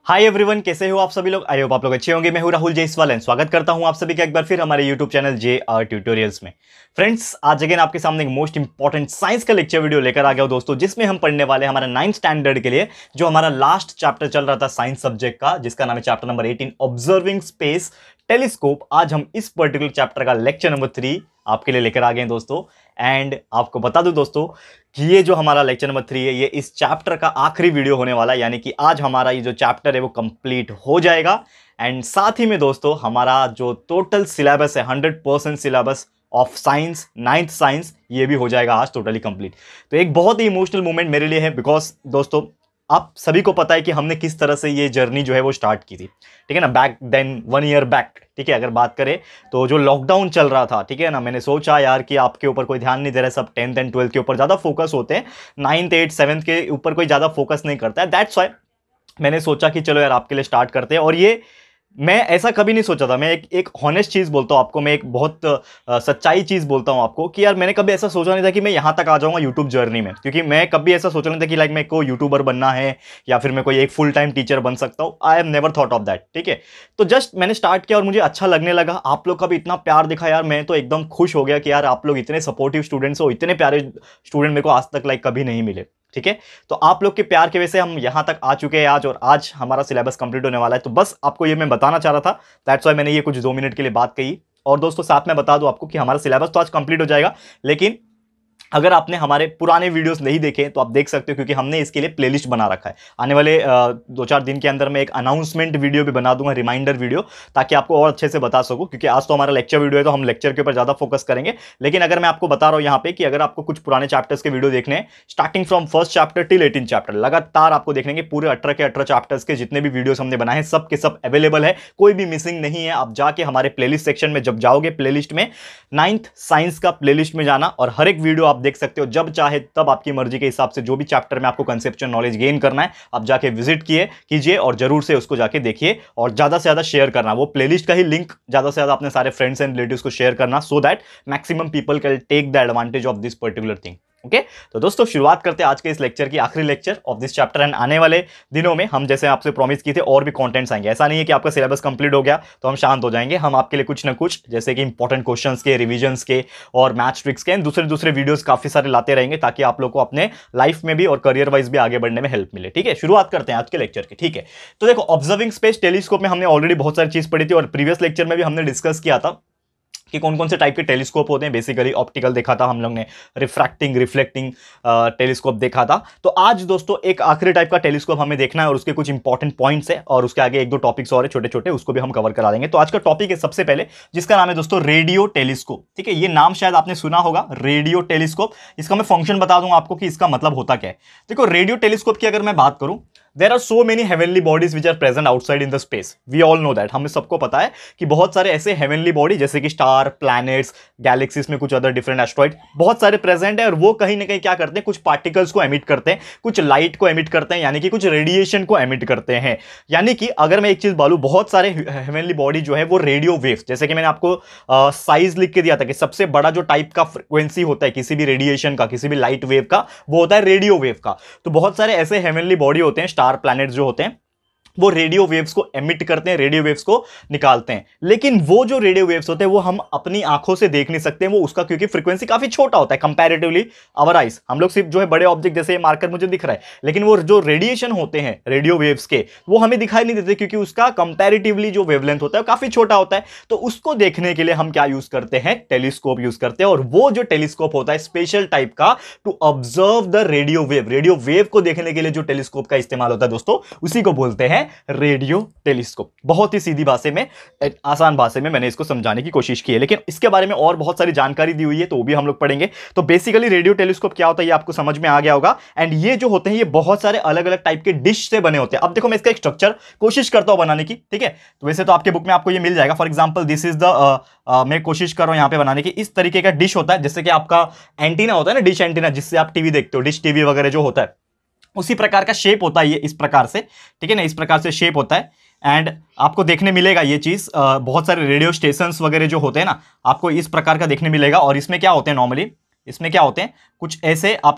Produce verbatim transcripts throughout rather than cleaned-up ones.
Hi everyone, कैसे हो आप सभी लोग। आई होप आप लोग अच्छे होंगे। मैं हूं राहुल जायसवाल एंड स्वागत करता हूं आप सभी का एक बार फिर हमारे YouTube channel J R tutorials में। फ्रेंड्स, आज अगेन आपके सामने एक मोस्ट इंपॉर्टेंट साइंस का लेक्चर वीडियो लेकर आ गया हूं दोस्तों, जिसमें हम पढ़ने वाले हमारा नाइन्थ स्टैंडर्ड के लिए जो हमारा लास्ट चैप्टर चल रहा था साइंस सब्जेक्ट का, जिसका नाम है chapter number eighteen observing space telescope. आज हम इस पर्टिकुलर चैप्टर का लेक्चर नंबर थ्री आपके लिए लेकर आ गए हैं दोस्तों। एंड आपको बता दूं दोस्तों कि ये जो हमारा लेक्चर नंबर थ्री है, ये इस चैप्टर का आखिरी वीडियो होने वाला है, यानी कि आज हमारा ये जो चैप्टर है वो कंप्लीट हो जाएगा। एंड साथ ही में दोस्तों हमारा जो टोटल सिलेबस है, hundred percent syllabus of science, ninth science, ये भी हो जाएगा आज टोटली कंप्लीट। तो एक बहुत ही इमोशनल मोमेंट मेरे लिए है, बिकॉज दोस्तों आप सभी को पता है कि हमने किस तरह से ये जर्नी जो है वो स्टार्ट की थी, ठीक है ना, back then one year back. ठीक है, अगर बात करें तो जो लॉकडाउन चल रहा था, ठीक है ना, मैंने सोचा यार कि आपके ऊपर कोई ध्यान नहीं दे रहा है, सब टेंथ एंड ट्वेल्थ के ऊपर ज़्यादा फोकस होते हैं, नाइन्थ एट सेवन्थ के ऊपर कोई ज़्यादा फोकस नहीं करता है। दैट्स वाई मैंने सोचा कि चलो यार आपके लिए स्टार्ट करते हैं। और ये मैं ऐसा कभी नहीं सोचा था, मैं एक एक हॉनेस्ट चीज़ बोलता हूँ आपको, मैं एक बहुत आ, सच्चाई चीज़ बोलता हूँ आपको कि यार मैंने कभी ऐसा सोचा नहीं था कि मैं यहाँ तक आ जाऊँगा यूट्यूब जर्नी में, क्योंकि मैं कभी ऐसा सोचा नहीं था कि लाइक मैं को यूट्यूबर बनना है या फिर मैं कोई एक फुल टाइम टीचर बन सकता हूँ। I have never thought of that. ठीक है, तो जस्ट मैंने स्टार्ट किया और मुझे अच्छा लगने लगा। आप लोग का भी इतना प्यार दिखा यार, मैं तो एकदम खुश हो गया कि यार आप लोग इतने सपोर्टिव स्टूडेंट्स हो, इतने प्यारे स्टूडेंट मेरे को आज तक लाइक कभी नहीं मिले। ठीक है, तो आप लोग के प्यार की वजह से हम यहां तक आ चुके हैं आज, और आज हमारा सिलेबस कंप्लीट होने वाला है। तो बस आपको ये मैं बताना चाह रहा था, दैट्स वाई मैंने ये कुछ दो मिनट के लिए बात कही। और दोस्तों साथ में बता दूं आपको कि हमारा सिलेबस तो आज कंप्लीट हो जाएगा, लेकिन अगर आपने हमारे पुराने वीडियोस नहीं देखे तो आप देख सकते हो, क्योंकि हमने इसके लिए प्लेलिस्ट बना रखा है। आने वाले दो चार दिन के अंदर मैं एक अनाउंसमेंट वीडियो भी बना दूंगा, रिमाइंडर वीडियो, ताकि आपको और अच्छे से बता सकूं। क्योंकि आज तो हमारा लेक्चर वीडियो है तो हम लेक्चर के ऊपर ज़्यादा फोकस करेंगे, लेकिन अगर मैं आपको बता रहा हूँ यहाँ पे कि अगर आपको कुछ पुराने चैप्टर्स के वीडियो देखने हैं, starting from first chapter till eighteen chapter, लगातार आपको देखने के पूरे अठारह के अठारह चैप्टर्स के जितने भी वीडियोस हमने बनाए हैं, सब के सब अवेलेबल है, कोई भी मिसिंग नहीं है। आप जाके हमारे प्लेलिस्ट सेक्शन में जब जाओगे, प्लेलिस्ट में नाइन्थ साइंस का प्लेलिस्ट में जाना और हर एक वीडियो आप देख सकते हो, जब चाहे तब आपकी मर्जी के हिसाब से जो भी चैप्टर में आपको कंसेप्चुअल नॉलेज गेन करना है, आप जाके विजिट किए कीजिए और जरूर से उसको जाके देखिए और ज्यादा से ज्यादा शेयर करना। वो प्लेलिस्ट का ही लिंक ज्यादा से ज्यादा अपने सारे फ्रेंड्स एंड रिलेटिव्स को शेयर करना, so that maximum people can take the advantage of this particular thing. Okay okay? तो दोस्तों शुरुआत करते हैं आज के इस लेक्चर की, आखिरी lecture of this chapter. And आने वाले दिनों में हम जैसे आपसे प्रॉमिस किए थे और भी कंटेंट्स आएंगे। ऐसा नहीं है कि आपका सिलेबस कंप्लीट हो गया तो हम शांत हो जाएंगे। हम आपके लिए कुछ ना कुछ जैसे कि इंपॉर्टेंट क्वेश्चंस के, रिविजन्स के और मैथ्स ट्रिक्स के दूसरे दूसरे वीडियोस काफी सारे लाते रहेंगे, ताकि आप लोग को अपने लाइफ में भी और करियर वाइज भी आगे बढ़ने में हेल्प मिले। ठीक है, शुरुआत करते हैं आज के लेक्चर की। ठीक है, तो देखो ऑब्जर्विंग स्पेस टेलीस्कोप में हमने ऑलरेडी बहुत सारी चीज पढ़ी थी और प्रीवियस लेक्चर में भी हमने डिस्कस किया था कि कौन कौन से टाइप के टेलीस्कोप होते हैं। बेसिकली ऑप्टिकल देखा था हम लोग ने, रिफ्रैक्टिंग, रिफ्लेक्टिंग टेलीस्कोप देखा था। तो आज दोस्तों एक आखिरी टाइप का टेलीस्कोप हमें देखना है और उसके कुछ इंपॉर्टेंट पॉइंट्स है और उसके आगे एक दो टॉपिक्स और है छोटे छोटे, उसको भी हम कवर करा देंगे। तो आज का टॉपिक है सबसे पहले, जिसका नाम है दोस्तों रेडियो टेलीस्कोप। ठीक है, ये नाम शायद आपने सुना होगा, रेडियो टेलीस्कोप। इसका मैं फंक्शन बता दूंगा आपको कि इसका मतलब होता क्या है। देखो रेडियो टेलीस्कोप की अगर मैं बात करूं, There are so many heavenly bodies which are present outside in the space. We all know that. हमें सबको पता है कि बहुत सारे ऐसे heavenly body जैसे कि स्टार, प्लैनेट्स, गैलेक्सीज में कुछ अदर डिफरेंट एस्ट्रॉइड बहुत सारे प्रेजेंट है, और वो कहीं ना कहीं क्या करते हैं, कुछ पार्टिकल्स को एमिट करते हैं, कुछ लाइट को एमिट करते हैं, यानी कि कुछ रेडिएशन को एमिट करते हैं। यानी कि अगर मैं एक चीज बोलूं, बहुत सारे हेवनली बॉडी जो है वो रेडियो वेव्स, जैसे कि मैंने आपको साइज लिख के दिया था कि सबसे बड़ा जो टाइप का फ्रिक्वेंसी होता है किसी भी रेडिएशन का, किसी भी लाइट वेव का, वो होता है रेडियो वेव का। तो बहुत सारे ऐसे हेवनली बॉडी होते हैं, स्टार, प्लैनेट्स जो होते हैं, वो रेडियो वेव्स को एमिट करते हैं, रेडियो वेव्स को निकालते हैं। लेकिन वो जो रेडियो वेव्स होते हैं वो हम अपनी आंखों से देख नहीं सकते हैं, वो उसका क्योंकि फ्रीक्वेंसी काफी छोटा होता है कंपैरेटिवली आवर आइज। हम लोग सिर्फ जो है बड़े ऑब्जेक्ट जैसे ये मार्कर मुझे दिख रहा है, लेकिन वो जो रेडिएशन होते हैं रेडियो वेव्स के, वो हमें दिखाई नहीं देते, क्योंकि उसका कंपैरेटिवली जो वेवलेंथ होता है वो काफी छोटा होता है। तो उसको देखने के लिए हम क्या यूज करते हैं, टेलीस्कोप यूज करते हैं। और वो जो टेलीस्कोप होता है स्पेशल टाइप का, to observe the radio wave, radio wave को देखने के लिए जो टेलीस्कोप का इस्तेमाल होता है दोस्तों, उसी को बोलते हैं रेडियो टेलीस्कोप। बहुत ही सीधी भाषा में, आसान भाषा में मैंने इसको समझाने की कोशिश की है, लेकिन इसके बारे में और बहुत सारी जानकारी दी हुई है तो वो भी हम लोग पढ़ेंगे। तो बेसिकली रेडियो टेलीस्कोप क्या होता है ये आपको समझ में आ गया होगा। एंड ये जो होते हैं ये बहुत सारे अलग अलग टाइप के डिश से बने होते हैं। अब देखो मैं इसका एक स्ट्रक्चर कोशिश करता हूं बनाने की। ठीक है, तो वैसे तो आपके बुक में आपको ये मिल जाएगा। For example this is the, मैं कोशिश कर रहा हूं यहां पे बनाने की। इस तरीके का डिश होता है, जैसे कि आपका एंटीना होता है ना, डिश एंटीना, जिससे आप टीवी देखते हो, डिश टीवी वगैरह जो होता है, उसी प्रकार का शेप होता है ये, इस प्रकार से। ठीक है ना, इस प्रकार से शेप होता है। एंड आपको देखने मिलेगा ये चीज, बहुत सारे रेडियो स्टेशंस वगैरह जो होते हैं ना, आपको इस प्रकार का देखने मिलेगा। और इसमें क्या होते हैं नॉर्मली, इसमें क्या होते हैं, कुछ ऐसे आपको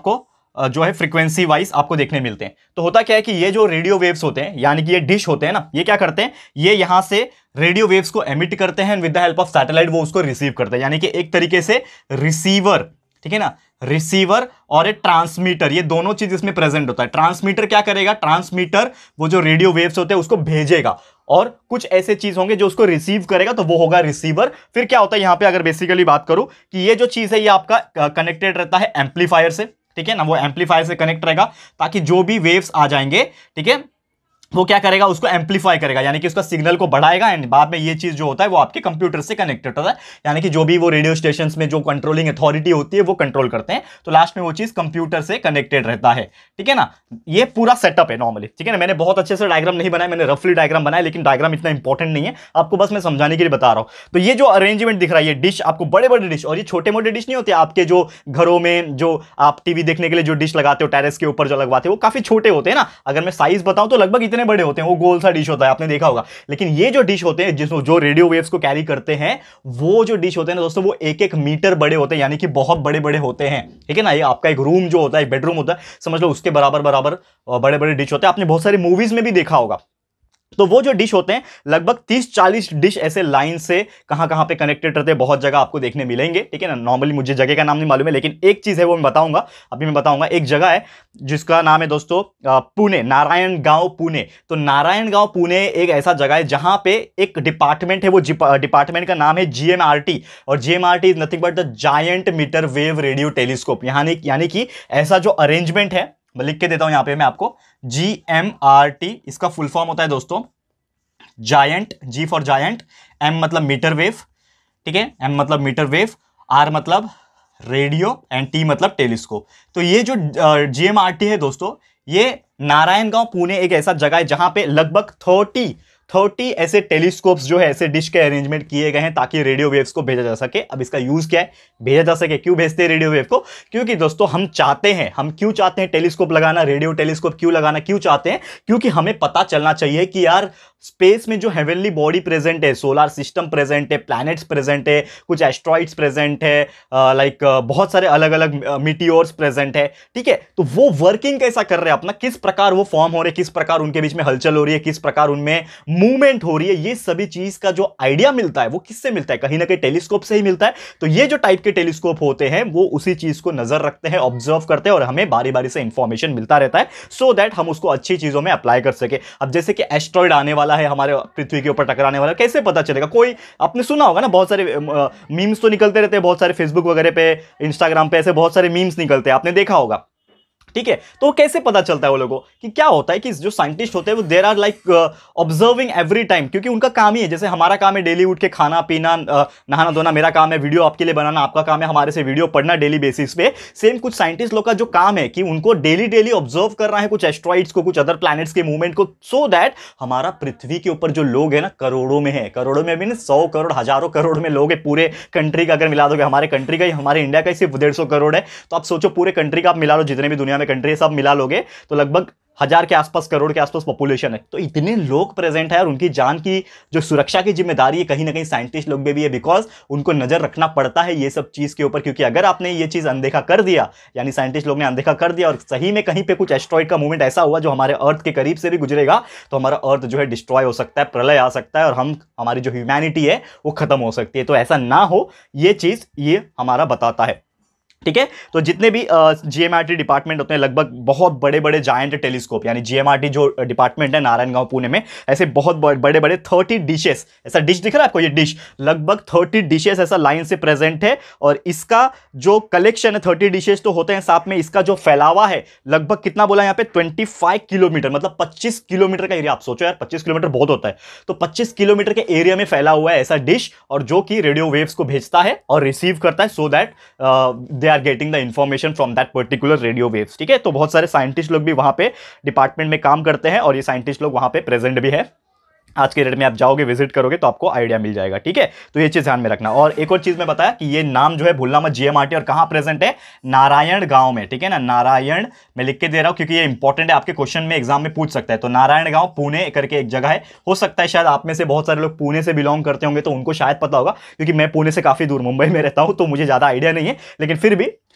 जो है फ्रीक्वेंसी वाइज आपको देखने मिलते हैं। तो होता क्या है कि ये जो रेडियो वेव्स होते हैं, यानी कि ये डिश होते हैं ना, ये क्या करते हैं, ये यहां से रेडियो वेव्स को एमिट करते हैं, with the help of satellite वो उसको रिसीव करते हैं, यानी कि एक तरीके से रिसीवर, ठीक है ना, रिसीवर और एक ट्रांसमीटर, ये दोनों चीज इसमें प्रेजेंट होता है। ट्रांसमीटर क्या करेगा, ट्रांसमीटर वो जो रेडियो वेव्स होते हैं उसको भेजेगा, और कुछ ऐसे चीज होंगे जो उसको रिसीव करेगा, तो वो होगा रिसीवर। फिर क्या होता है यहां पे, अगर बेसिकली बात करूं कि ये जो चीज है ये आपका कनेक्टेड रहता है एम्पलीफायर से, ठीक है ना, वो एम्पलीफायर से कनेक्ट रहेगा ताकि जो भी वेव्स आ जाएंगे, ठीक है, वो क्या करेगा, उसको एम्पलीफाई करेगा, यानी कि उसका सिग्नल को बढ़ाएगा, एंड बाद में ये चीज जो होता है वो आपके कंप्यूटर से कनेक्टेड होता है, यानी कि जो भी वो रेडियो स्टेशंस में जो कंट्रोलिंग अथॉरिटी होती है वो कंट्रोल करते हैं, तो लास्ट में वो चीज कंप्यूटर से कनेक्टेड रहता है, ठीक है ना। ये पूरा सेटअप है नॉर्मली, ठीक है ना। मैंने बहुत अच्छे से डायग्राम नहीं बनाया, मैंने रफली डायग्राम बनाया, लेकिन डायग्राम इतना इंपॉर्टेंट नहीं है, आपको बस मैं समझाने के लिए बता रहा हूं। तो ये जो अरेंजमेंट दिख रहा है, ये डिश आपको बड़े बड़े डिश, और ये छोटे मोटे डिश नहीं होते आपके जो घरों में जो आप टीवी देखने के लिए जो डिश लगाते हो टेरेस के ऊपर जो लगवाते हो, वो काफी छोटे होते हैं ना। अगर मैं साइज बताऊं तो लगभग इतने बड़े होते हैं, वो गोल सा डिश होता है, आपने देखा होगा। लेकिन ये जो डिश होते हैं जिसमें जो रेडियो वेव्स को कैरी करते हैं, वो जो डिश होते हैं ना दोस्तों, वो एक एक मीटर बड़े होते हैं, यानी कि बहुत बड़े बड़े होते हैं, ठीक है ना। ये आपका एक रूम जो होता है, एक बेडरूम होता है, समझ लो उसके बराबर बराबर बड़े बड़े डिश होते हैं। आपने बहुत सारी मूवीज में भी देखा होगा। तो वो जो डिश होते हैं लगभग तीस चालीस डिश ऐसे लाइन से कहां कहां पे कनेक्टेड रहते हैं, बहुत जगह आपको देखने मिलेंगे, ठीक है ना। नॉर्मली मुझे जगह का नाम नहीं मालूम है, लेकिन एक चीज है वो मैं बताऊंगा, अभी मैं बताऊंगा। एक जगह है जिसका नाम है दोस्तों पुणे, नारायण गांव पुणे। तो नारायण गांव पुणे एक ऐसा जगह है जहां पे एक डिपार्टमेंट है, वो डिपार्टमेंट का नाम है जीएमआरटी, और GMRT is nothing but the giant metre wave radio telescope. यानी कि ऐसा जो अरेंजमेंट है, मैं लिख के देता हूं यहां पे मैं आपको, जी एम आर टी, इसका फुल फॉर्म होता है दोस्तों giant, G for giant, M मतलब मीटर वेव, ठीक है, एम मतलब मीटर वेव, आर मतलब रेडियो, एंड टी मतलब टेलीस्कोप। तो ये जो जी एम आर टी है दोस्तों, ये नारायण गांव पुणे एक ऐसा जगह है जहां पे लगभग थर्टी थर्टी ऐसे टेलीस्कोप्स जो है, ऐसे डिश के अरेंजमेंट किए गए हैं ताकि रेडियो वेव्स को भेजा जा सके। अब इसका यूज क्या है, भेजा जा सके, क्यों भेजते हैं रेडियो वेव को, क्योंकि दोस्तों हम चाहते हैं, हम क्यों चाहते हैं टेलीस्कोप लगाना, रेडियो टेलीस्कोप क्यों लगाना, क्यों चाहते हैं, क्योंकि हमें पता चलना चाहिए कि यार स्पेस में जो हेवनली बॉडी प्रेजेंट है, सोलर सिस्टम प्रेजेंट है, प्लैनेट्स प्रेजेंट है, कुछ एस्ट्रॉइड्स प्रेजेंट है, लाइक बहुत सारे अलग अलग मीटियोर्स प्रेजेंट है, ठीक है। तो वो वर्किंग कैसा कर रहे हैं अपना, किस प्रकार वो फॉर्म हो रहे हैं, किस प्रकार उनके बीच में हलचल हो रही है, किस प्रकार उनमें मूवमेंट हो रही है, ये सभी चीज का जो आइडिया मिलता है वो किससे मिलता है, कहीं ना कहीं टेलीस्कोप से ही मिलता है। तो ये जो टाइप के टेलीस्कोप होते हैं वो उसी चीज को नजर रखते हैं, ऑब्जर्व करते हैं, और हमें बारी बारी से इंफॉर्मेशन मिलता रहता है, सो दैट हम उसको अच्छी चीजों में अप्लाई कर सके। अब जैसे कि एस्ट्रॉइड आने वाला है, हमारे पृथ्वी के ऊपर टकराने वाला, कैसे पता चलेगा, कोई आपने सुना होगा ना, बहुत सारे मीम्स तो निकलते रहते हैं, बहुत सारे फेसबुक वगैरह पे, इंस्टाग्राम पे ऐसे बहुत सारे मीम्स निकलते हैं, आपने देखा होगा, ठीक है। तो कैसे पता चलता है वो लोगों कि क्या होता है कि जो साइंटिस्ट होते हैं वो there are like observing every time, क्योंकि उनका काम ही है, जैसे हमारा काम है डेली उठ के खाना पीना, uh, नहाना धोना, मेरा काम है वीडियो आपके लिए बनाना, आपका काम है हमारे से वीडियो पढ़ना डेली बेसिस पे। सेम कुछ साइंटिस्ट लोग का जो काम है कि उनको डेली डेली ऑब्जर्व करना है कुछ एस्ट्रॉइड्स को, कुछ अदर प्लैनेट्स के मूवमेंट को, सो दैट हमारा पृथ्वी के ऊपर जो लोग है ना, करोड़ों में है, करोड़ों में भी सौ करोड़ हजारों करोड़ में लोग है, पूरे कंट्री का अगर मिला दोगे, हमारे कंट्री का ही, हमारे इंडिया का ही सिर्फ डेढ़ सौ करोड़ है, तो आप सोचो पूरे कंट्री का आप मिला लो, जितने भी दुनिया में कंट्री है सब मिला लोगे तो लगभग हजार के आसपास, करोड़ के आसपास पॉपुलेशन है। तो इतने लोग प्रेजेंट है और उनकी जान की जो सुरक्षा की जिम्मेदारी है कहीं ना कहीं साइंटिस्ट लोग में भी है, बिकॉज उनको नजर रखना पड़ता है ये सब चीज के ऊपर, क्योंकि अगर आपने ये चीज अनदेखा कर दिया, यानी साइंटिस्ट लोग ने अनदेखा कर दिया और सही में कहीं पे कुछ एस्ट्रॉइड का मूवमेंट ऐसा हुआ जो हमारे अर्थ के करीब से भी गुजरेगा, तो हमारा अर्थ जो है डिस्ट्रॉय हो सकता है, प्रलय आ सकता है, और हम हमारी जो ह्यूमैनिटी है वो खत्म हो सकती है। तो ऐसा ना हो ये चीज ये हमारा बताता है, ठीक है। तो जितने भी जीएमआरटी डिपार्टमेंट होते हैं, लगभग बहुत बड़े बड़े जायंट टेलीस्कोप, यानी जीएमआरटी जो डिपार्टमेंट है नारायण गांव पुणे में, ऐसे बहुत बड़े बड़े थर्टी डिशेस, ऐसा डिश दिख रहा है आपको, ये डिश लगभग थर्टी डिशेस ऐसा लाइन से प्रेजेंट है, और इसका जो कलेक्शन है थर्टी डिशेस तो होते हैं, साथ में इसका जो फैलावा है लगभग कितना बोला यहाँ पे पच्चीस किलोमीटर, मतलब पच्चीस किलोमीटर का एरिया। आप सोचो यार पच्चीस किलोमीटर बहुत होता है, तो पच्चीस किलोमीटर के एरिया में फैला हुआ है ऐसा डिश, और जो कि रेडियो वेव्स को भेजता है और रिसीव करता है, so that they are getting the information from that particular radio waves, ठीक है। तो बहुत सारे साइंटिस्ट लोग भी वहां पे डिपार्टमेंट में काम करते हैं, और ये साइंटिस्ट लोग वहां पे प्रेजेंट भी है। आज के डेट में आप जाओगे विजिट करोगे तो आपको आइडिया मिल जाएगा, ठीक है। तो ये चीज ध्यान में रखना। और एक और चीज मैं बताया कि ये नाम जो है भूलना मत, जीएमआरटी, और कहां प्रेजेंट है, नारायण गांव में, ठीक है ना। नारायण मैं लिख के दे रहा हूं क्योंकि ये इंपॉर्टेंट है, आपके क्वेश्चन में एग्जाम में पूछ सकता है। तो नारायण गांव पुणे करके एक जगह है, हो सकता है शायद आप में से बहुत सारे लोग पुणे से बिलोंग करते होंगे तो उनको शायद पता होगा, क्योंकि मैं पुणे से काफी दूर मुंबई में रहता हूं तो मुझे ज्यादा आइडिया नहीं है, लेकिन फिर भी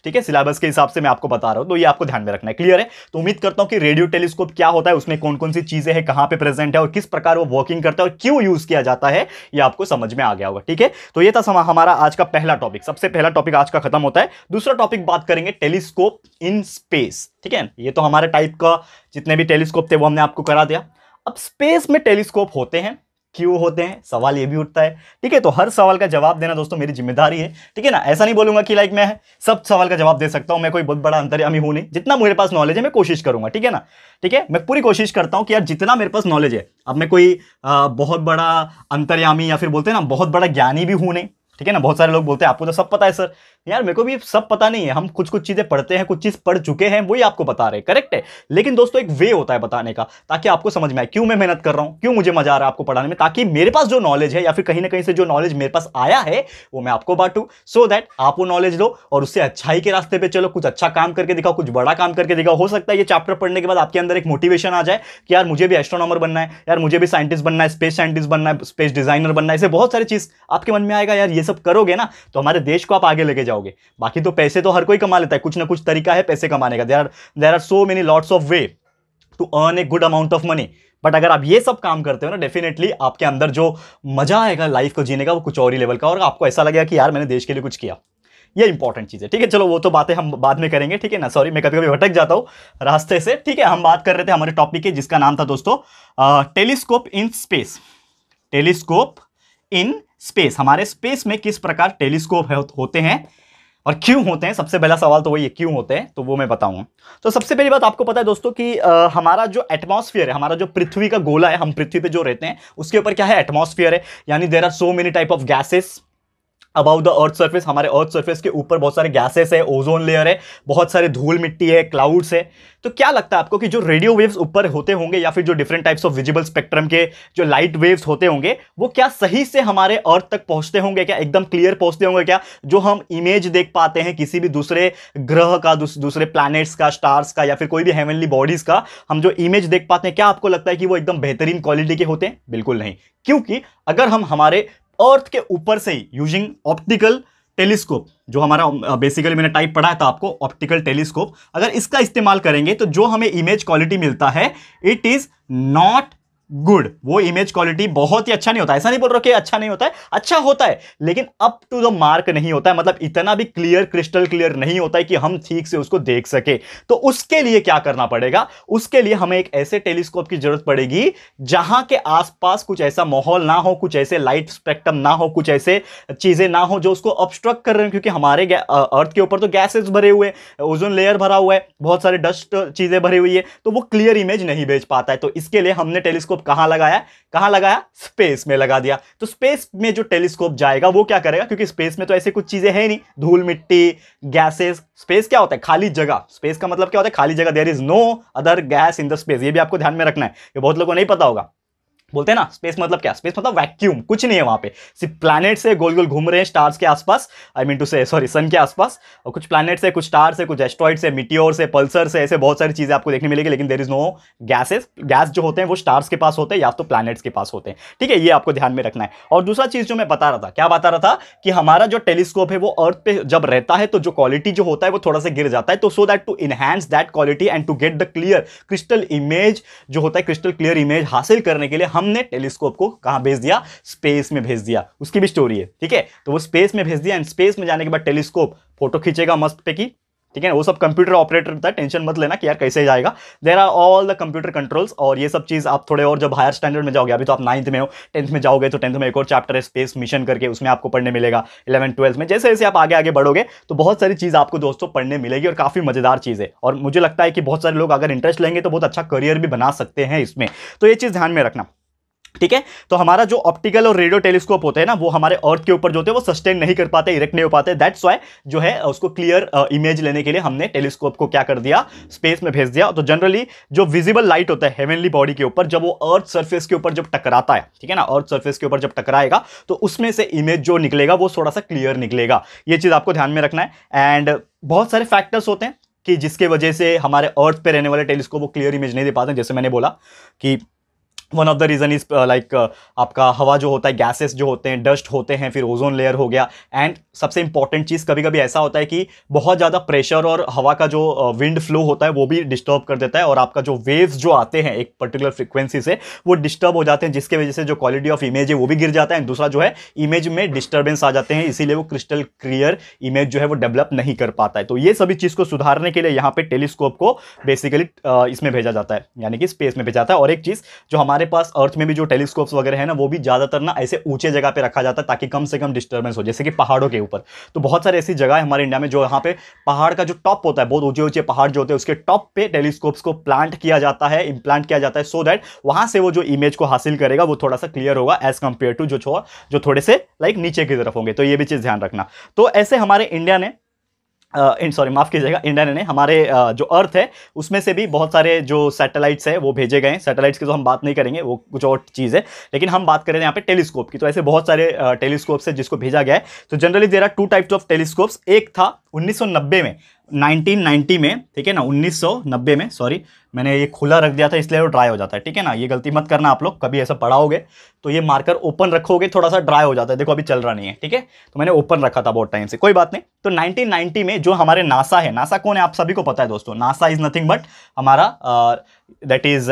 ठीक है, सिलेबस के हिसाब से मैं आपको बता रहा हूं, तो ये आपको ध्यान में रखना है। क्लियर है? तो उम्मीद करता हूं कि रेडियो टेलीस्कोप क्या होता है, उसमें कौन कौन सी चीजें हैं, कहां पे प्रेजेंट है और किस प्रकार वो वर्किंग करता है और क्यों यूज किया जाता है, ये आपको समझ में आ गया होगा। ठीक है, तो ये था हमारा आज का पहला टॉपिक, सबसे पहला टॉपिक आज का खत्म होता है। दूसरा टॉपिक बात करेंगे टेलीस्कोप इन स्पेस। ठीक है, ये तो हमारे टाइप का जितने भी टेलीस्कोप थे वो हमने आपको करा दिया। अब स्पेस में टेलीस्कोप होते हैं, क्यों होते हैं, सवाल ये भी उठता है। ठीक है, तो हर सवाल का जवाब देना दोस्तों मेरी जिम्मेदारी है। ठीक है ना, ऐसा नहीं बोलूंगा कि लाइक मैं सब सवाल का जवाब दे सकता हूं, मैं कोई बहुत बड़ा अंतर्यामी हूं नहीं। जितना मेरे पास नॉलेज है मैं कोशिश करूंगा। ठीक है ना, ठीक है, मैं पूरी कोशिश करता हूं कि यार जितना मेरे पास नॉलेज है, अब मैं कोई आ, बहुत बड़ा अंतर्यामी या फिर बोलते हैं ना बहुत बड़ा ज्ञानी भी हूं नहीं। ठीक है ना, बहुत सारे लोग बोलते हैं आपको तो सब पता है सर, यार मेरे को भी सब पता नहीं है, हम कुछ कुछ चीजें पढ़ते हैं, कुछ चीज पढ़ चुके हैं, वही आपको बता रहे हैं, करेक्ट है। लेकिन दोस्तों एक वे होता है बताने का, ताकि आपको समझ में आए क्यों मैं मेहनत कर रहा हूं, क्यों मुझे मजा आ रहा है आपको पढ़ाने में, ताकि मेरे पास जो नॉलेज है या फिर कहीं ना कहीं से जो नॉलेज मेरे पास आया है वो मैं आपको बांटूं, सो दैट आप वो नॉलेज लो और उससे अच्छाई के रास्ते पे चलो, कुछ अच्छा काम करके दिखाओ, कुछ बड़ा काम करके दिखाओ। हो सकता है ये चैप्टर पढ़ने के बाद आपके अंदर एक मोटिवेशन आ जाए कि यार मुझे भी एस्ट्रोनॉमर बनना है, यार मुझे भी साइंटिस्ट बनना है, स्पेस साइंटिस्ट बनना है, स्पेस डिजाइनर बनना है, ऐसे बहुत सारी चीज आपके मन में आएगा। यार ये सब करोगे ना तो हमारे देश को आप आगे लेके जाओगे। बाकी तो पैसे तो हर कोई कमा लेता है, कुछ ना कुछ तरीका है पैसे कमाने का। There are there are so many lots of way to earn a good amount of money. But अगर आप ये सब काम करते हो ना, डेफिनेटली आपके अंदर जो मजा आएगा लाइफ को जीने का वो कुछ और ही लेवल का, और आपको ऐसा लगेगा कि यार मैंने देश के लिए कुछ किया। ये इंपॉर्टेंट चीज है। ठीक है, चलो वो तो बातें हम बाद में करेंगे। ठीक है ना, सॉरी मैं कभी कभी भटक जाता हूं रास्ते से। ठीक है, हम बात कर रहे थे हमारे टॉपिक के, जिसका नाम था दोस्तों telescope in space. Telescope in space, हमारे स्पेस में किस प्रकार टेलीस्कोप होते हैं और क्यों होते हैं। सबसे पहला सवाल तो वही है, क्यों होते हैं, तो वो मैं बताऊंगा। तो सबसे पहली बात आपको पता है दोस्तों कि आ, हमारा जो एटमॉस्फेयर है, हमारा जो पृथ्वी का गोला है, हम पृथ्वी पे जो रहते हैं उसके ऊपर क्या है, एटमॉस्फेयर है। यानी there are so many type of gases about the earth surface. हमारे अर्थ सर्फेस के ऊपर बहुत सारे गैसेस है, ओजोन लेयर है, बहुत सारे धूल मिट्टी है, क्लाउड्स है। तो क्या लगता है आपको कि जो रेडियो वेव्स ऊपर होते होंगे या फिर जो different types of visible spectrum के जो लाइट वेव्स होते होंगे वो क्या सही से हमारे अर्थ तक पहुंचते होंगे क्या, एकदम क्लियर पहुंचते होंगे क्या? जो हम इमेज देख पाते हैं किसी भी दूसरे ग्रह का, दूस, दूसरे प्लैनेट्स का, स्टार्स का या फिर कोई भी हेवनली बॉडीज का, हम जो इमेज देख पाते हैं, क्या आपको लगता है कि वो एकदम बेहतरीन क्वालिटी के होते हैं? बिल्कुल नहीं। क्योंकि अगर हम हमारे अर्थ के ऊपर से ही यूजिंग ऑप्टिकल टेलीस्कोप, जो हमारा बेसिकली मैंने टाइप पढ़ा है था आपको, ऑप्टिकल टेलीस्कोप, अगर इसका इस्तेमाल करेंगे तो जो हमें इमेज क्वालिटी मिलता है इट इज नॉट गुड। वो इमेज क्वालिटी बहुत ही अच्छा नहीं होता। ऐसा नहीं बोल रहा कि अच्छा नहीं होता है, अच्छा होता है, लेकिन अप टू द मार्क नहीं होता है। मतलब इतना भी क्लियर, क्रिस्टल क्लियर नहीं होता है कि हम ठीक से उसको देख सके। तो उसके लिए क्या करना पड़ेगा, उसके लिए हमें एक ऐसे टेलीस्कोप की जरूरत पड़ेगी जहां के आसपास कुछ ऐसा माहौल ना हो, कुछ ऐसे लाइट स्पेक्ट्रम ना हो, कुछ ऐसे चीजें ना हो जो उसको ऑब्स्ट्रक्ट कर रहे हैं। क्योंकि हमारे अर्थ के ऊपर तो गैसेस भरे हुए, ओजोन लेयर भरा हुआ है, बहुत सारे डस्ट चीजें भरी हुई है, तो वो क्लियर इमेज नहीं भेज पाता है। तो इसके लिए हमने टेलीस्कोप कहां लगाया, कहां लगाया, स्पेस में लगा दिया। तो स्पेस में जो टेलीस्कोप जाएगा वो क्या करेगा, क्योंकि स्पेस में तो ऐसे कुछ चीजें है नहीं, धूल मिट्टी, गैसेस। स्पेस क्या होता है, खाली जगह। स्पेस का मतलब क्या होता है, खाली जगह। There is no other gas in the space. ये भी आपको ध्यान में रखना है, ये बहुत लोगों को नहीं पता होगा। बोलते हैं ना स्पेस मतलब क्या, स्पेस मतलब वैक्यूम, कुछ नहीं है वहां पे, सिर्फ प्लैनेट से गोल गोल घूम रहे हैं स्टार्स के आसपास, I mean to say sorry sun के आसपास, और कुछ प्लैनेट से, कुछ स्टार्स से, कुछ एस्ट्रॉइड से, मिटियोर से, पल्सर से, ऐसे बहुत सारी चीजें आपको देखने मिलेगी। लेकिन there is no gases. Gas जो होते हैं वो स्टार्स के पास होते हैं या तो प्लैनेट्स के पास होते हैं। ठीक है, ये आपको ध्यान में रखना है। और दूसरा चीज जो मैं बता रहा था, क्या बता रहा था कि हमारा जो टेलीस्कोप है वो अर्थ पे जब रहता है तो जो क्वालिटी जो होता है वो थोड़ा सा गिर जाता है। तो so that to enhance that quality and to get the clear crystal image जो होता है, क्रिस्टल क्लियर इमेज हासिल करने के लिए हमने टेलीस्कोप को कहां भेज दिया, स्पेस में भेज दिया। उसकी भी स्टोरी है। ठीक है, तो वो स्पेस में भेज दिया एंड स्पेस में जाने के बाद टेलीस्कोप फोटो खींचेगा मस्त पे की। ठीक है, वो सब कंप्यूटर ऑपरेटर होता है, टेंशन मत लेना कि यार कैसे जाएगा। There are all the computer controls. और ये सब चीज आप थोड़े और जब हायर स्टैंडर्ड में जाओगे, अभी तो आप नाइन्थ में हो, टेंथ में जाओगे तो टेंथ में एक और चैप्टर है स्पेस मिशन करके, उसमें आपको पढ़ने मिलेगा। इलेवन ट्वेल्थ में जैसे जैसे आप आगे आगे बढ़ोगे तो बहुत सारी चीज आपको दोस्तों पढ़ने मिलेगी और काफी मजेदार चीज है। और मुझे लगता है कि बहुत सारे लोग अगर इंटरेस्ट लेंगे तो बहुत अच्छा करियर भी बना सकते हैं इसमें। तो ये चीज ध्यान में रखना। ठीक है, तो हमारा जो ऑप्टिकल और रेडियो टेलीस्कोप होते हैं ना, वो हमारे अर्थ के ऊपर जो होते हैं वो सस्टेन नहीं कर पाते, इरेक्ट नहीं हो पाते। दैट्स व्हाई जो है उसको क्लियर इमेज लेने के लिए हमने टेलीस्कोप को क्या कर दिया, स्पेस में भेज दिया। तो जनरली जो विजिबल लाइट होता है हेवनली बॉडी के ऊपर, जब वो अर्थ सरफेस के ऊपर जब टकराता है, ठीक है ना, अर्थ सरफेस के ऊपर जब टकराएगा तो उसमें से इमेज जो निकलेगा वो थोड़ा सा क्लियर निकलेगा। ये चीज आपको ध्यान में रखना है। एंड बहुत सारे फैक्टर्स होते हैं कि जिसके वजह से हमारे अर्थ पे रहने वाले टेलीस्कोप वो क्लियर इमेज नहीं दे पाते। जैसे मैंने बोला कि one of the reason is like आपका हवा जो होता है, गैसेस जो होते हैं, डस्ट होते हैं, फिर ओजोन लेयर हो गया। एंड सबसे इंपॉर्टेंट चीज़, कभी कभी ऐसा होता है कि बहुत ज़्यादा प्रेशर और हवा का जो विंड फ्लो होता है वो भी डिस्टर्ब कर देता है, और आपका जो वेव्स जो आते हैं एक पर्टिकुलर फ्रीक्वेंसी से वो डिस्टर्ब हो जाते हैं, जिसकी वजह से जो क्वालिटी ऑफ इमेज है वो भी गिर जाता है। दूसरा जो है इमेज में डिस्टर्बेंस आ जाते हैं, इसीलिए वो क्रिस्टल क्लियर इमेज जो है वो डेवलप नहीं कर पाता है। तो ये सभी चीज़ को सुधारने के लिए यहाँ पे टेलीस्कोप को बेसिकली इसमें भेजा जाता है, यानी कि स्पेस में भेजा जाता है। और एक चीज़ जो हमारे पास अर्थ में भी जो टेलीस्कोप्स वगैरह है ना, वो भी ज्यादातर ना ऐसे ऊंचे जगह पे रखा जाता है ताकि कम से कम डिस्टर्बेंस हो, जैसे कि पहाड़ों के ऊपर। तो बहुत सारी ऐसी जगह है हमारे इंडिया में जो यहाँ पे पहाड़ का जो टॉप होता है, बहुत ऊंचे ऊंचे पहाड़ जो होते हैं, उसके टॉप पे टेलीस्कोप्स को प्लांट किया जाता है, इम्प्लांट किया जाता है, सो दैट वहां से वो जो इमेज को हासिल करेगा वो थोड़ा सा क्लियर होगा एज कंपेयर टू जो जो थोड़े से लाइक नीचे की तरफ होंगे। तो ये भी चीज ध्यान रखना। तो ऐसे हमारे इंडिया ने सॉरी माफ कीजिएगा इंडिया ने हमारे uh, जो अर्थ है उसमें से भी बहुत सारे जो सैटेलाइट्स है वो भेजे गए हैं। सैटेलाइट्स की तो हम बात नहीं करेंगे, वो कुछ और चीज़ है, लेकिन हम बात कर रहे हैं यहाँ पे टेलीस्कोप की। तो ऐसे बहुत सारे टेलीस्कोप्स है जिसको भेजा गया है। तो generally there are two types of telescopes. एक था उन्नीस सौ नब्बे में, नाइनटीन नाइंटी में, ठीक है ना, उन्नीस सौ नब्बे में, सॉरी मैंने ये खुला रख दिया था इसलिए वो ड्राई हो जाता है, ठीक है ना, ये गलती मत करना आप लोग, कभी ऐसा पढ़ाओगे तो ये मार्कर ओपन रखोगे थोड़ा सा ड्राई हो जाता है, देखो अभी चल रहा नहीं है, ठीक है, तो मैंने ओपन रखा था बहुत टाइम से, कोई बात नहीं। तो नाइनटीन नाइंटी में जो हमारे नासा है, नासा कौन है आप सभी को पता है दोस्तों, नासा इज नथिंग बट हमारा दैट इज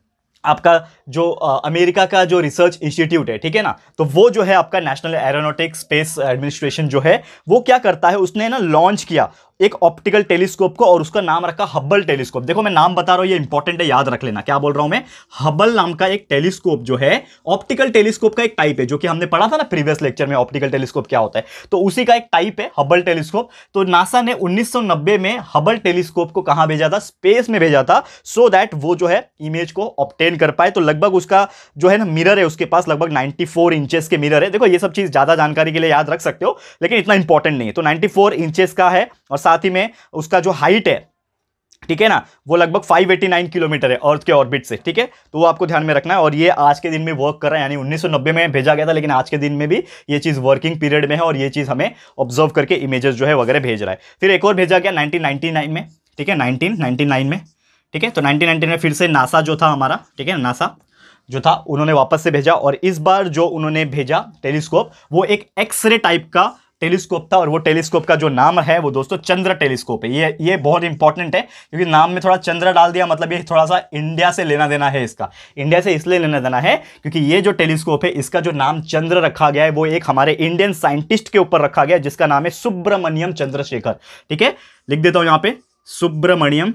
आपका जो अमेरिका का जो रिसर्च इंस्टीट्यूट है, ठीक है ना, तो वो जो है आपका नेशनल एरोनॉटिक्स स्पेस एडमिनिस्ट्रेशन जो है वो क्या करता है, उसने ना लॉन्च किया एक ऑप्टिकल टेलीस्कोप को और उसका नाम रखा हब्बल टेलीस्कोप। देखो मैं नाम बता रहा हूं, ये इंपॉर्टेंट है, याद रख लेना क्या बोल रहा हूं मैं। हब्बल नाम का एक टेलीस्कोप जो है ऑप्टिकल टेलीस्कोप का एक टाइप है, जो कि हमने पढ़ा था ना प्रीवियस लेक्चर में ऑप्टिकल टेलीस्कोप क्या होता है, तो उसी का एक टाइप है हब्बल टेलीस्कोप। तो नासा ने उन्नीस सौ नब्बे में हब्बल टेलीस्कोप को कहां भेजा था, स्पेस में भेजा था, सो दैट वो जो है इमेज को ऑब्टेन कर पाए। तो लगभग उसका जो है ना मिरर है उसके पास लगभग चौरानवे इंचेस के मिरर है। देखो ये सब चीज ज्यादा जानकारी के लिए याद रख सकते हो, लेकिन इतना इंपॉर्टेंट नहीं है। तो चौरानवे इंचेस का है और साथ ही में उसका जो हाइट है, ठीक है ना, वो लगभग पाँच सौ नवासी किलोमीटर है अर्थ के ऑर्बिट से, ठीक है, तो वो आपको ध्यान में रखना है। और ये आज के दिन में वर्क कर रहा है, यानी उन्नीस सौ नब्बे में भेजा गया था लेकिन आज के दिन में भी ये चीज वर्किंग पीरियड में है और ये चीज हमें ऑब्जर्व करके इमेजेस जो है वगैरह भेज रहा है। फिर एक और भेजा गया नाइनटीन नाइंटी नाइन में, ठीक है, नाइनटीन नाइंटी नाइन में, ठीक है, तो नाइनटीन नाइंटी नाइन में फिर से नासा जो था हमारा, ठीक है, नासा जो था उन्होंने वापस से भेजा, और इस बार जो उन्होंने भेजा टेलीस्कोप वो एक एक्सरे टाइप का टेलीस्कोप था, और वो टेलीस्कोप का जो नाम है वो दोस्तों चंद्र टेलीस्कोप है। ये ये बहुत इंपॉर्टेंट है क्योंकि नाम में थोड़ा चंद्र डाल दिया, मतलब ये थोड़ा सा इंडिया से लेना देना है इसका। इंडिया से इसलिए लेना देना है क्योंकि ये जो टेलीस्कोप है इसका जो नाम चंद्र रखा गया है वो एक हमारे इंडियन साइंटिस्ट के ऊपर रखा गया है जिसका नाम है सुब्रमण्यम चंद्रशेखर, ठीक है, लिख देता हूं यहां पे सुब्रमण्यम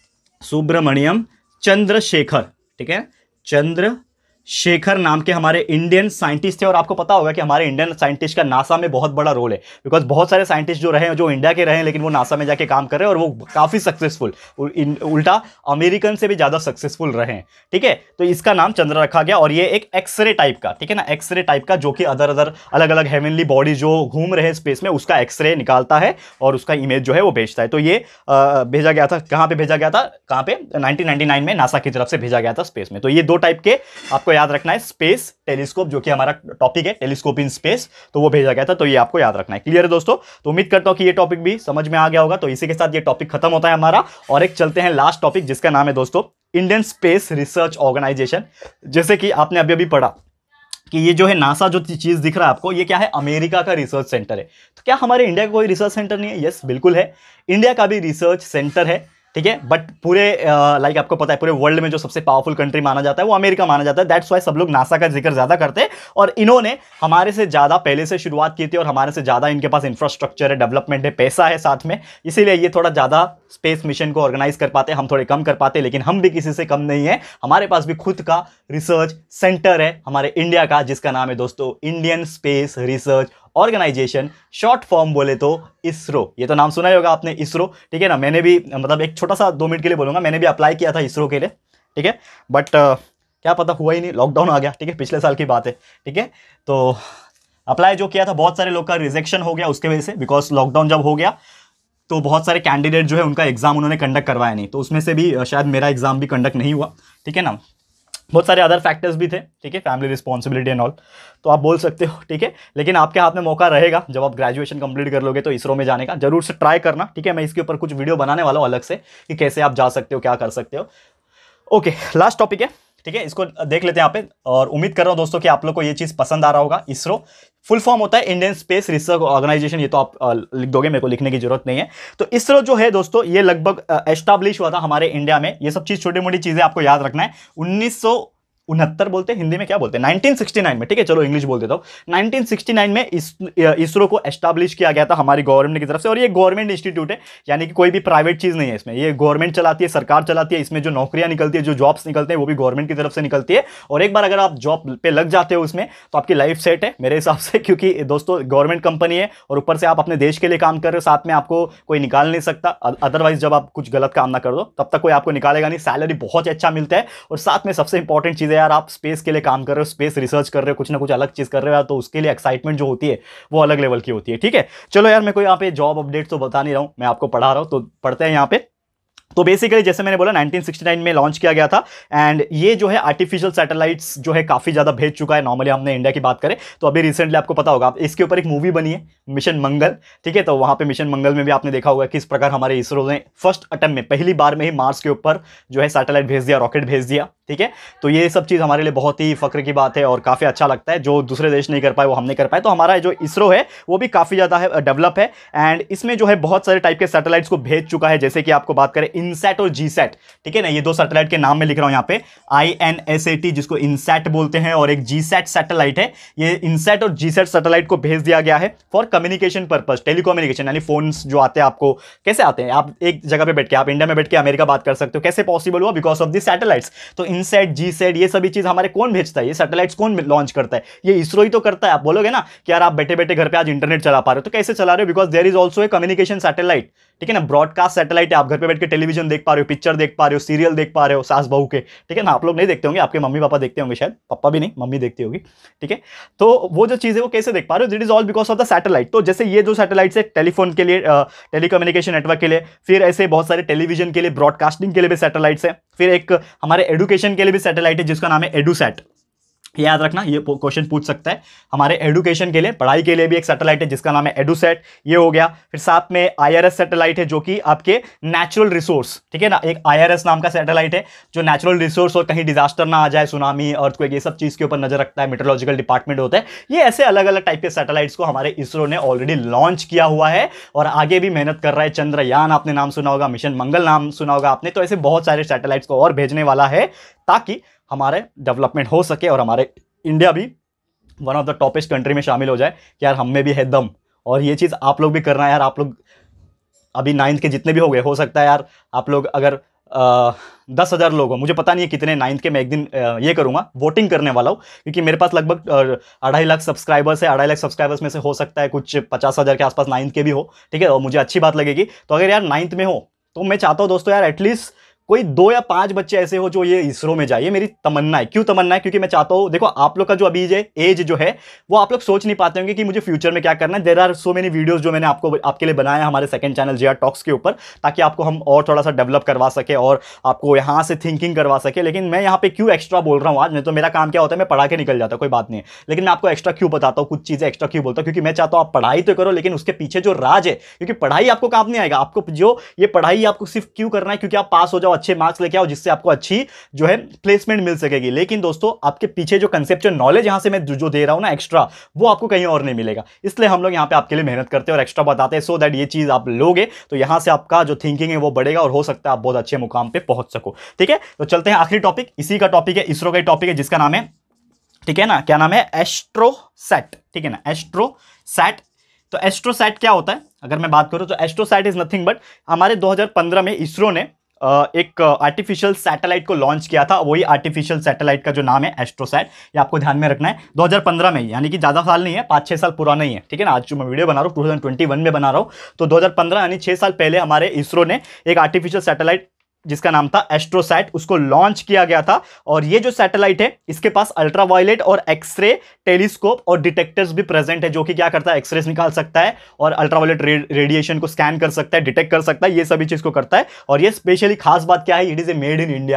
सुब्रमण्यम चंद्रशेखर, ठीक है, चंद्र शेखर नाम के हमारे इंडियन साइंटिस्ट थे। और आपको पता होगा कि हमारे इंडियन साइंटिस्ट का नासा में बहुत बड़ा रोल है, बिकॉज बहुत सारे साइंटिस्ट जो रहे जो इंडिया के रहे हैं लेकिन वो नासा में जाके काम कर रहे हैं और वो काफी सक्सेसफुल, उल्टा अमेरिकन से भी ज्यादा सक्सेसफुल रहे हैं, ठीक है। तो इसका नाम चंद्र रखा गया और ये एक एक्सरे टाइप का, ठीक है ना, एक्सरे टाइप का जो कि अदर अदर अलग अलग हेवनली बॉडी जो घूम रहे हैं स्पेस में उसका एक्सरे निकालता है और उसका इमेज जो है वो भेजता है। तो ये आ, भेजा गया था, कहां पे भेजा गया था, कहां पे, नाइनटीन नाइंटी नाइन में नासा की तरफ से भेजा गया था स्पेस में। तो ये दो टाइप के आपको याद रखना है, स्पेस टेलीस्कोप जो कि हमारा टॉपिक है टेलीस्कोप इन स्पेस, तो वो भेजा गया था, तो ये आपको याद रखना है। क्लियर है दोस्तों? तो उम्मीद करता हूं कि ये टॉपिक भी समझ में आ गया होगा। तो इसी के साथ ये टॉपिक खत्म होता है हमारा और एक चलते हैं लास्ट टॉपिक जिसका नाम है दोस्तों इंडियन स्पेस रिसर्च ऑर्गेनाइजेशन। जैसे कि आपने अभी अभी पढ़ा कि ये जो है नासा जो चीज दिख रहा है आपको, ये क्या है, अमेरिका का रिसर्च सेंटर है। तो क्या हमारे इंडिया का कोई रिसर्च सेंटर नहीं है? यस बिल्कुल है, इंडिया का भी रिसर्च सेंटर है, ठीक है, बट पूरे लाइक आपको पता है पूरे वर्ल्ड में जो सबसे पावरफुल कंट्री माना जाता है वो अमेरिका माना जाता है। दैट्स वाई सब लोग नासा का जिक्र ज्यादा करते हैं और इन्होंने हमारे से ज्यादा पहले से शुरुआत की थी और हमारे से ज्यादा इनके पास इंफ्रास्ट्रक्चर है, डेवलपमेंट है, पैसा है साथ में, इसीलिए ये थोड़ा ज्यादा स्पेस मिशन को ऑर्गेनाइज कर पाते हैं, हम थोड़े कम कर पाते हैं, लेकिन हम भी किसी से कम नहीं है। हमारे पास भी खुद का रिसर्च सेंटर है हमारे इंडिया का जिसका नाम है दोस्तों Indian space research organisation, short form बोले तो इसरो। ये तो नाम सुना ही होगा आपने, इसरो, ठीक है ना। मैंने भी मतलब एक छोटा सा दो मिनट के लिए बोलूंगा, मैंने भी अप्लाई किया था इसरो के लिए, ठीक है, बट uh, क्या पता हुआ ही नहीं, लॉकडाउन आ गया, ठीक है, पिछले साल की बात है, ठीक है। तो अप्लाई जो किया था बहुत सारे लोग का रिजेक्शन हो गया उसके वजह से, बिकॉज लॉकडाउन जब हो गया तो बहुत सारे कैंडिडेट जो है उनका एग्जाम उन्होंने कंडक्ट करवाया नहीं, तो उसमें से भी शायद मेरा एग्जाम भी कंडक्ट नहीं हुआ, ठीक है ना। बहुत सारे अदर फैक्टर्स भी थे, ठीक है, फैमिली रिस्पॉन्सिबिलिटी एंड ऑल, तो आप बोल सकते हो, ठीक है, लेकिन आपके हाथ में मौका रहेगा जब आप ग्रेजुएशन कंप्लीट कर लोगे तो इसरो में जाने का जरूर से ट्राई करना, ठीक है। मैं इसके ऊपर कुछ वीडियो बनाने वाला हूँ अलग से कि कैसे आप जा सकते हो, क्या कर सकते हो। ओके, लास्ट टॉपिक है ठीक है, इसको देख लेते हैं यहाँ पे, और उम्मीद कर रहा हूं दोस्तों कि आप लोग को ये चीज पसंद आ रहा होगा। इसरो फुल फॉर्म होता है इंडियन स्पेस रिसर्च ऑर्गेनाइजेशन, ये तो आप आ, लिख दोगे, मेरे को लिखने की जरूरत नहीं है। तो इसरो जो है दोस्तों, ये लगभग एस्टैब्लिश हुआ था हमारे इंडिया में। ये सब चीज छोटी मोटी चीजें आपको याद रखना है। उन्नीस सौ उनहत्तर बोलते हैं, हिंदी में क्या बोलते हैं, नाइनटीन सिक्सटी नाइन में, ठीक है चलो इंग्लिश बोल देता हूं। नाइनटीन सिक्सटी नाइन में इस, इसरो को एस्टैब्लिश किया गया था हमारी गवर्नमेंट की तरफ से, और ये गवर्नमेंट इंस्टीट्यूट है, यानी कि कोई भी प्राइवेट चीज नहीं है इसमें। ये गवर्नमेंट चलाती है, सरकार चलाती है। इसमें जो नौकरियां निकलती है, जो जॉब्स निकलते हैं, वो भी गवर्नमेंट की तरफ से निकलती है। और एक बार अगर आप जॉब पे लग जाते हो उसमें, तो आपकी लाइफ सेट है मेरे हिसाब से, क्योंकि दोस्तों गवर्नमेंट कंपनी है और ऊपर से आप अपने देश के लिए काम कर रहे हो, साथ में आपको कोई निकाल नहीं सकता। अदरवाइज जब आप कुछ गलत काम ना कर दो, तब तक कोई आपको निकालेगा नहीं। सैलरी बहुत अच्छा मिलता है, और साथ में सबसे इंपॉर्टेंट चीज है यार, आप स्पेस के लिए काम कर रहे हो, स्पेस रिसर्च कर रहे हो, कुछ ना कुछ अलग चीज कर रहे हो, तो उसके लिए एक्साइटमेंट जो होती है वो अलग लेवल की होती है। ठीक है, चलो यार, मैं कोई यहाँ पे जॉब अपडेट तो बता नहीं रहा हूं, मैं आपको पढ़ा रहा हूं, तो पढ़ते हैं यहाँ पे। तो बेसिकली जैसे मैंने बोला नाइनटीन सिक्सटी नाइन में लॉन्च किया गया था, एंड ये जो है आर्टिफिशियल सैटेलाइट्स जो है काफी ज्यादा भेज चुका है। नॉर्मली हमने इंडिया की बात करें तो अभी रिसेंटली आपको पता होगा, इसके ऊपर एक मूवी बनी है मिशन मंगल, ठीक है। तो वहां पे मिशन मंगल में भी आपने देखा होगा किस प्रकार हमारे इसरो ने फर्स्ट अटेम्प्ट में, पहली बार में ही मार्स के ऊपर जो है सैटेलाइट भेज दिया, रॉकेट भेज दिया, ठीक है। तो ये सब चीज हमारे लिए बहुत ही फक्र की बात है और काफी अच्छा लगता है। जो दूसरे देश नहीं कर पाए वो हमने कर पाए। तो हमारा जो इसरो है वो भी काफी ज्यादा है डेवलप है, एंड इसमें जो है बहुत सारे टाइप के सैटेलाइट्स को भेज चुका है। जैसे कि आपको बात करें इनसैट और जीसैट, ठीक है ना, ये दो सैटेलाइट के नाम में लिख रहा हूं यहाँ पे, I N S A T जिसको इनसैट बोलते हैं, और एक जीसैट सैटेलाइट है। ये इनसैट और जीसैट सैटेलाइट को भेज दिया गया है फॉर कम्युनिकेशन पर्पस, टेलीकम्युनिकेशन, यानी फोन्स जो आते हैं आपको कैसे आते हैं, आप एक जगह पे बैठ के, आप इंडिया में बैठ के अमेरिका बात कर सकते हो, कैसे पॉसिबल हुआ, बिकॉज ऑफ दी सैटेलाइट्स। तो इनसैट, जीसैट, ये सभी चीज हमारे कौन भेजता है, ये सैटेलाइट्स कौन लॉन्च करता है, ये इसरो ही तो करता है। आप बोलोगे ना कि यार आप बैठे बैठे घर पे आज इंटरनेट चला पा रहे हो, तो कैसे चला रहे हो, because there is also a communication satellite, ठीक है ना, ब्रॉडकास्ट सैटेलाइट है। आप घर पे बैठ के टेलीविजन देख पा रहे हो, पिक्चर देख पा रहे हो, सीरियल देख पा रहे हो सास बहू के, ठीक है ना। आप लोग नहीं देखते होंगे, आपके मम्मी पापा देखते होंगे शायद, पापा भी नहीं, मम्मी देखती होगी, ठीक है। तो वो जो चीज है वो कैसे देख पा रहे हो, that is all because of the satellite. तो जैसे ये जो सैटेलाइट है टेलीफोन के लिए, टेलीकम्युनिकेशन नेटवर्क के लिए, फिर ऐसे बहुत सारे टेलीविजन के लिए, ब्रॉडकास्टिंग के लिए भी सैटेलाइट्स है, फिर एक हमारे एडुकेशन के लिए भी सैटेलाइट है जिसका नाम है एडुसैट। याद रखना, ये क्वेश्चन पूछ सकता है। हमारे एडुकेशन के लिए, पढ़ाई के लिए भी एक सैटेलाइट है जिसका नाम है एडुसैट, ये हो गया। फिर साथ में आईआरएस सैटेलाइट है जो कि आपके नेचुरल रिसोर्स, ठीक है ना, एक आईआरएस नाम का सैटेलाइट है जो नेचुरल रिसोर्स और कहीं डिजास्टर ना आ जाए, सुनामी, अर्थक्वेक, ये सब चीज के ऊपर नजर रखता है, मेट्रोलॉजिकल डिपार्टमेंट होता है। ये ऐसे अलग अलग टाइप के सैटेलाइट्स को हमारे इसरो ने ऑलरेडी लॉन्च किया हुआ है और आगे भी मेहनत कर रहा है। चंद्रयान आपने नाम सुना होगा, मिशन मंगल नाम सुना होगा आपने। तो ऐसे बहुत सारे सैटेलाइट्स को और भेजने वाला है ताकि हमारे डेवलपमेंट हो सके और हमारे इंडिया भी one of the toppest country में शामिल हो जाए कि यार हम में भी है दम। और ये चीज़ आप लोग भी करना है यार। आप लोग अभी नाइन्थ के जितने भी हो गए, हो सकता है यार आप लोग अगर आ, दस हज़ार लोग हो, मुझे पता नहीं है कितने, नाइन्थ के मैं एक दिन आ, ये करूंगा, वोटिंग करने वाला हूँ, क्योंकि मेरे पास लगभग अढ़ाई लाख सब्सक्राइबर्स है। अढ़ाई लाख सब्सक्राइबर्स में से हो सकता है कुछ पचास हज़ार के आसपास नाइन्थ के भी हो, ठीक है, और मुझे अच्छी बात लगेगी। तो अगर यार नाइन्थ में हो तो मैं चाहता हूँ दोस्तों यार एटलीस्ट कोई दो या पांच बच्चे ऐसे हो जो ये इसरो में जाए। मेरी तमन्ना है। क्यों तमन्ना है? क्योंकि मैं चाहता हूं, देखो आप लोग का जो अभी एज जो है वो आप लोग सोच नहीं पाते होंगे कि मुझे फ्यूचर में क्या करना है। There are so many videos जो मैंने आपको आपके लिए बनाया हमारे second channel J R talks के ऊपर, ताकि आपको हम और थोड़ा सा डेवलप करवा सके और आपको यहां से थिंकिंग करवा सके। लेकिन मैं यहाँ पे क्यों एक्स्ट्रा बोल रहा हूँ आज, नहीं तो मेरा काम क्या होता है, मैं पढ़ा के निकल जाता, कोई बात नहीं है। लेकिन मैं आपको एक्स्ट्रा क्यों बताता हूँ, कुछ चीजें एक्स्ट्रा क्यों बोलता हूँ, क्योंकि मैं चाहता हूँ आप पढ़ाई तो करो, लेकिन उसके पीछे जो राज है, क्योंकि पढ़ाई आपको काम नहीं आएगा। आपको जो ये पढ़ाई आपको सिर्फ क्यों करना है, क्योंकि आप पास हो जाओ, अच्छे मार्क्स लेके आओ, जिससे आपको अच्छी जो है प्लेसमेंट मिल सकेगी। लेकिन दोस्तों आपके पीछे जो कंसेप्चुअल नॉलेज यहां से मैं जो दे रहा हूं ना एक्स्ट्रा, वो आपको कहीं और नहीं मिलेगा। इसलिए हम लोग यहां पे आपके लिए मेहनत करते हैं और एक्स्ट्रा बताते हैं, सो दैट ये चीज आप लोगे तो यहां से आपका जो थिंकिंग है वो बढ़ेगा और हो सकता है आप बहुत अच्छे मुकाम पे पहुंच सको। ठीक है, तो चलते हैं आखिरी टॉपिक, इसी का टॉपिक है, इसरो का टॉपिक है, जिसका नाम है, ठीक है ना, क्या नाम है, एस्ट्रोसैट। ठीक है ना, एस्ट्रोसैट। तो एस्ट्रोसैट क्या होता है अगर मैं बात करूं तो एस्ट्रोसैट इज नथिंग बट, हमारे दो हज़ार पंद्रह में इसरो ने एक आर्टिफिशियल सैटेलाइट को लॉन्च किया था। वही आर्टिफिशियल सैटेलाइट का जो नाम है एस्ट्रोसैट, ये आपको ध्यान में रखना है। दो हज़ार पंद्रह में, यानी कि ज्यादा साल नहीं है, पाँच छह साल पुराना ही है। ठीक है ना, आज जो मैं वीडियो बना रहा हूँ दो हज़ार इक्कीस में बना रहा हूँ, तो दो हज़ार पंद्रह यानी छह साल पहले हमारे इसरो ने एक आर्टिफिशियल सैटेलाइट जिसका नाम था एस्ट्रोसैट, उसको लॉन्च किया गया था। और ये जो सैटेलाइट है इसके पास अल्ट्रावायलेट और एक्सरे टेलीस्कोप और डिटेक्टर्स भी प्रेजेंट है, जो कि क्या करता है, एक्सरेस निकाल सकता है और अल्ट्रावायलेट रे, रेडिएशन को स्कैन कर सकता है, डिटेक्ट कर सकता है, ये सभी चीज को करता है। और ये स्पेशली खास बात क्या है, it is a made in India. यार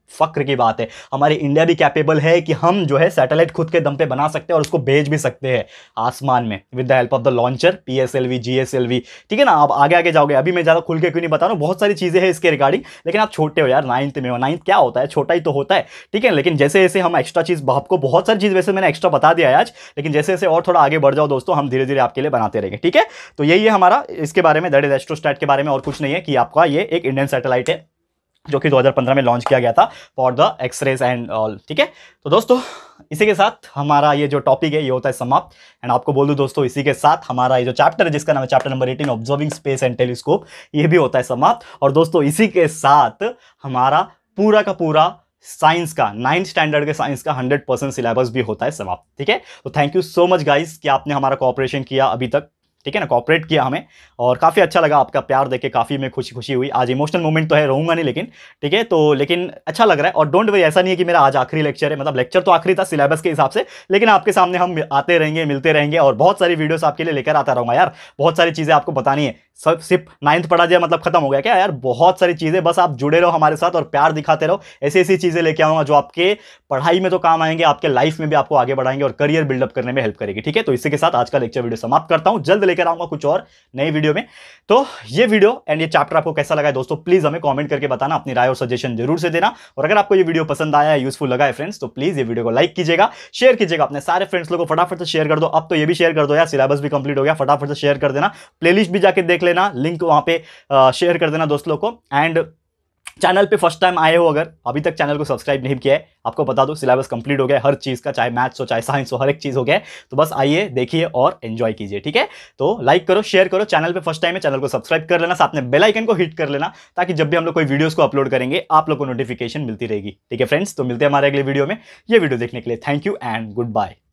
फक्र की बात है, हमारे इंडिया भी कैपेबल है कि हम जो है सैटेलाइट खुद के दम पे बना सकते हैं और उसको भेज भी सकते हैं आसमान में with the help of the launcher PSLV GSLV. ठीक है ना, आप आगे आगे जाओगे, अभी मैं ज़्यादा खुल के क्यों नहीं बता रहा हूँ, बहुत सारी चीज़ें हैं इसके रिगार्डिंग, लेकिन आप छोटे हो यार, नाइन्थ में हो, नाइन्थ क्या होता है, छोटा ही तो होता है। ठीक है, लेकिन जैसे जैसे हम एक्स्ट्रा चीज़, आपको बहुत सारी चीज़ वैसे मैंने एक्स्ट्रा बता दिया है आज, लेकिन जैसे जैसे और थोड़ा आगे बढ़ जाओ दोस्तों, हम धीरे धीरे आपके लिए बनाते रहेंगे। ठीक है, तो यही है हमारा इसके बारे में, दैट इज एस्ट्रोस्टैट के बारे में, और कुछ नहीं है कि आपका ये एक इंडियन सैटेलाइट है जो कि दो हज़ार पंद्रह में लॉन्च किया गया था for the X-rays and all. ठीक है, तो दोस्तों इसी के साथ हमारा ये जो टॉपिक है ये होता है समाप्त। एंड आपको बोल दूं दोस्तों, इसी के साथ हमारा ये जो चैप्टर है जिसका नाम है चैप्टर नंबर अठारह ऑब्जर्विंग स्पेस एंड टेलीस्कोप, ये भी होता है समाप्त। और दोस्तों इसी के साथ हमारा पूरा का पूरा साइंस का, नाइन्थ स्टैंडर्ड के साइंस का हंड्रेड परसेंट सिलेबस भी होता है समाप्त। ठीक है, तो thank you so much guys कि आपने हमारा कोऑपरेशन किया अभी तक। ठीक है ना, कोऑपरेट किया हमें, और काफ़ी अच्छा लगा आपका प्यार देके, काफ़ी में खुशी खुशी हुई। आज इमोशनल मोमेंट तो है, रहूंगा नहीं लेकिन, ठीक है, तो लेकिन अच्छा लग रहा है। और डोंट वरी, ऐसा नहीं है कि मेरा आज आखिरी लेक्चर है, मतलब लेक्चर तो आखिरी था सिलेबस के हिसाब से, लेकिन आपके सामने हम आते रहेंगे, मिलते रहेंगे, और बहुत सारी वीडियोस आपके लिए लेकर आता रहूंगा यार। बहुत सारी चीज़ें आपको बतानी है, सब सिर्फ नाइन्थ पढ़ा दिया मतलब खत्म हो गया क्या यार, बहुत सारी चीज़ें, बस आप जुड़े रहो हमारे साथ और प्यार दिखाते रहो। ऐसी ऐसी चीज़ें लेके आऊंगा जो आपके पढ़ाई में तो काम आएंगे, आपके लाइफ में भी आपको आगे बढ़ाएंगे और करियर बिल्डअप करने में हेल्प करेगी। ठीक है, तो इसी के साथ आज का लेक्चर वीडियो समाप्त करता हूं, जल्द लेकर आऊंगा कुछ और नई वीडियो में। तो ये वीडियो एंड ये चैप्टर आपको कैसा लगा है दोस्तों, प्लीज हमें कमेंट करके बताना, अपनी राय और सजेशन जरूर से देना। और अगर आपको ये वीडियो पसंद आया है, यूजफुल लगा है फ्रेंड्स, तो प्लीज ये वीडियो को लाइक कीजिएगा, शेयर कीजिएगा अपने सारे फ्रेंड्स लोगों को, फटाफट से शेयर कर दो। अब तो ये भी शेयर कर दो यार, सिलेबस भी कंप्लीट हो गया, फटाफट से शेयर कर देना। प्लेलिस्ट भी जाके देख लेना, लिंक वहां पे शेयर कर देना दोस्त लोग को। एंड चैनल पे फर्स्ट टाइम आए हो, अगर अभी तक चैनल को सब्सक्राइब नहीं किया है, आपको बता दो सिलेबस कंप्लीट हो गया हर चीज़ का, चाहे मैथ्स हो चाहे साइंस हो, हर एक चीज़ हो गया है। तो बस आइए, देखिए और एंजॉय कीजिए। ठीक है, तो लाइक करो, शेयर करो, चैनल पे फर्स्ट टाइम है चैनल को सब्सक्राइब कर लेना, साथ में बेल आइकन को हिट कर लेना, ताकि जब भी हम लोग कोई वीडियोस को अपलोड करेंगे आप लोग को नोटिफिकेशन मिलती रहेगी। ठीक है फ्रेंड्स, तो मिलते हैं हमारे अगले वीडियो में। ये वीडियो देखने के लिए thank you and good bye.